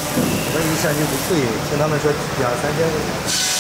我们一下就不贵，听他们说2、3千块钱。